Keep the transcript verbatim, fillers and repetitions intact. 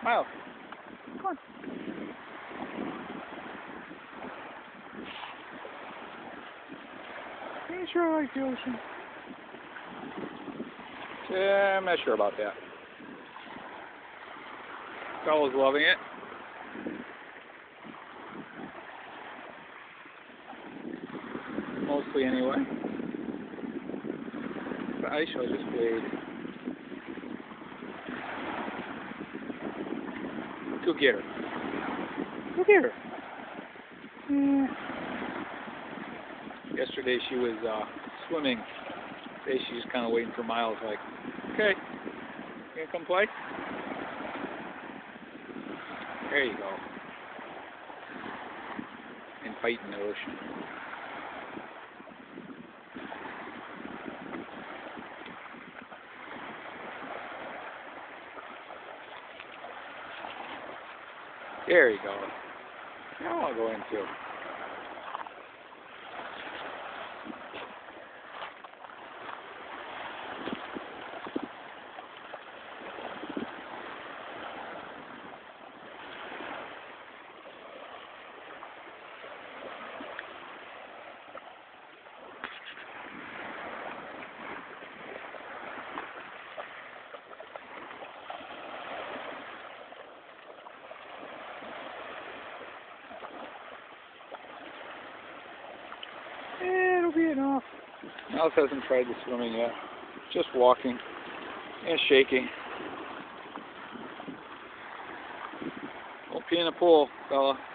Miles, come on. Are you sure I like the ocean? Yeah, I'm not sure about that. Bella's loving it. Mostly anyway. But I shall just wait. Go get her. Go get her. Yeah. Yesterday she was uh, swimming. Today she's kind of waiting for Miles, like, okay, you gonna come play? There you go. And fight in the ocean. There you go. Now I'll go in too. Eh, it'll be enough. Miles hasn't tried the swimming yet. Just walking and shaking. Don't pee in the pool, fella.